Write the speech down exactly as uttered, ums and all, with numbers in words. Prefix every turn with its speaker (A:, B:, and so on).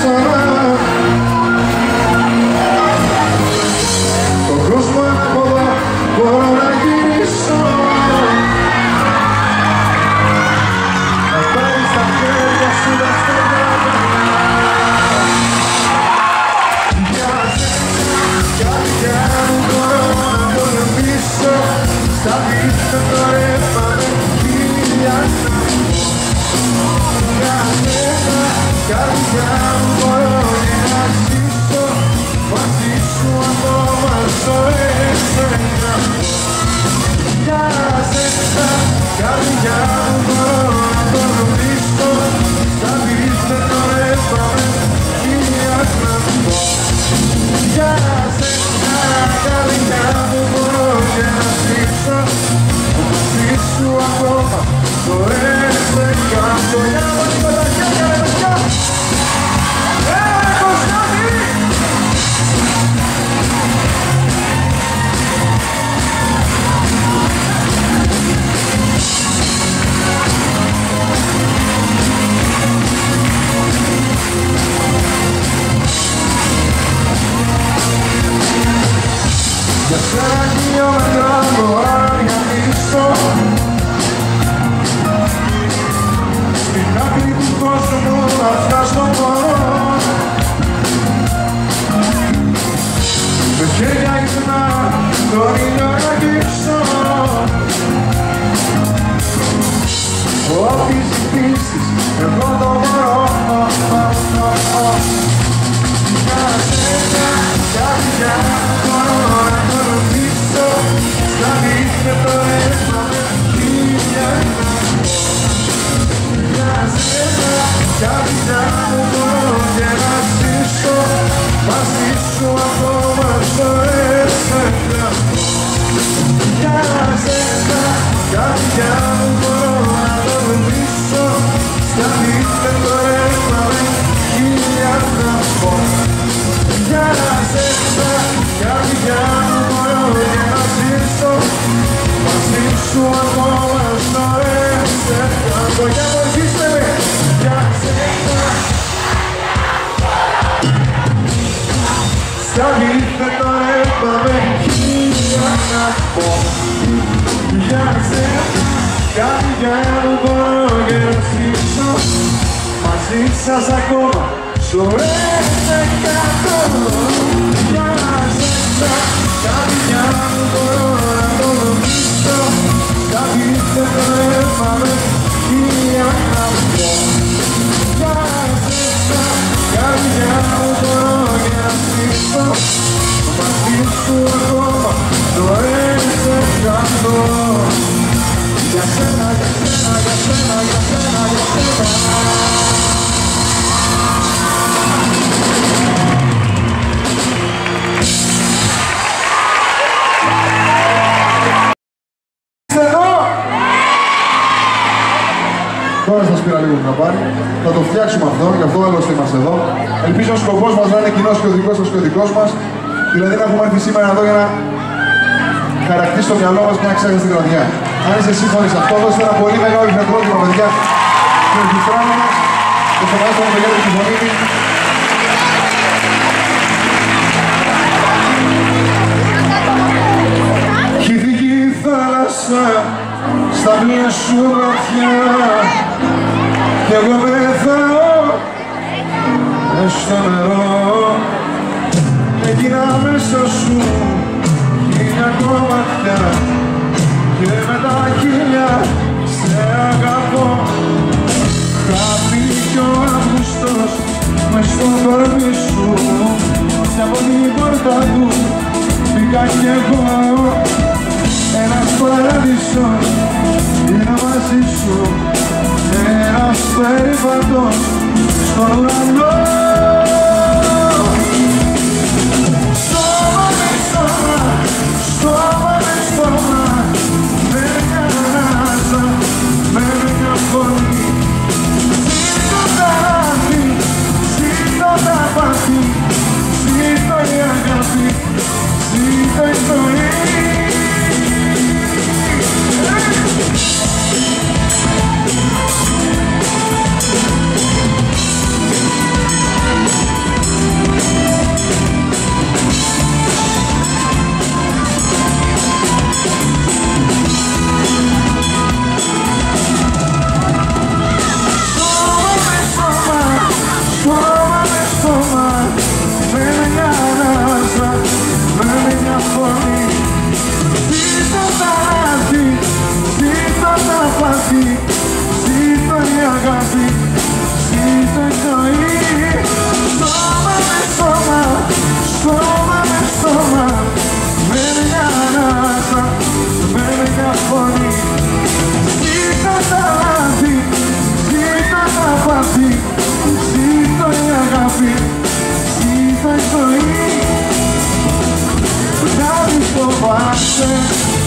A: ξανά. Τον κόσμο από εδώ μπορώ να γυρίσω, να πάρεις τα χέρια σου τα στενά. Για σένα, καρδιά μου μπορώ να πολεμήσω, στα δίχτυα το ρεύμα με χίλια να. Για σένα, καρδιά μου μπορώ να ζήσω, μαζί σου ακόμα ζωές σένα. Για σένα, καρδιά μου μπορώ να πολεμήσω, στα δίχτυα το ρεύμα με χίλια να. Για σένα, καρδιά μου μπορώ και να ζήσω, μαζί σου ακόμα ζωές σε κάτω. Για μας με τα χέρια ρε παιδιά! Έλα Κωνσταντή! Για σένα χιλιόμετρα μπορώ να διαλύσω, στην άκρη του κόσμου να φτάσω μπορώ. Με χέρια ύπνα τον ήλιο να αγγίξω, ό,τι ζητήσεις εγώ το μπορώ. Για σένα, καρδιά μπορώ να ακολουθήσω, στα δίχτυα το ρεύμα με χίλια να. Για σένα, καρδιά μου μπορώ και να ζήσω, μαζί σου ακόμα ζωές σε κρατώ. Για σένα, καρδιά μου μπορώ να ακολουθήσω, στα δίχτυα το ρεύμα με χίλια να πω. Για σένα, καρδιά μου μπορώ και να ζήσω, μαζί σου ακόμα ζωές σε κρατώ. Για βοηθήστε με! Για σένα, στα δίχτυα το ρεύμα με χίλια να πω. Για σένα, καρδιά μου μπορώ και να ζήσω, μαζί σας ακόμα ζωές σε κάτω. Για σένα, καρδιά μου μπορώ να το νομίσω, στα δίχτυα το ρεύμα με χίλια να πω. Για σένα, καρδιά μου μπορώ και να ζήσω, μαζί σου ακόμα ζωές σε κάτω. Για σένα, για σένα, για σένα, για σένα, για σένα. Τώρα σας πήρα λίγο να πάρει, θα το φτιάξουμε αυτό, γι' αυτό άλλωστε είμαστε εδώ. Ελπίζω ο σκοπός μας να είναι κοινός και ο δικός σας και ο δικός μας. Δηλαδή να έχουμε έρθει σήμερα εδώ για να χαρακτήσει στο μυαλό μας μια ξέχαστη βραδιά. Αν είστε σύμφωνοι σε αυτό, δώστε ένα πολύ μεγάλο χειροκρότημα, παιδιά, στον Ορχιστράνο μας και στον Μαέστρο Μεγέδρη Κυφωνίδη. Χυθήκε η θάλασσα στα πλοία σου βαθιά κι εγώ πεθάω μες στο νερό. Έγινα μέσα σου χίλια κομμάτια και με τα χίλια σε αγαπώ. Χάθηκε ο Αύγουστος μες στο κορμί σου και από την πόρτα του μπήκα κι εγώ. Ένας παράδεισος είναι μαζί σου, ένας περίπατος στον ουρανό. Στόμα με στόμα, στόμα με στόμα, με μια ανάσα, με μια φωνή. Ζήτω τα λάθη, ζήτω τα πάθη, ζήτω η αγάπη, ζήτω η ζωή. κάτι φοβάσαι.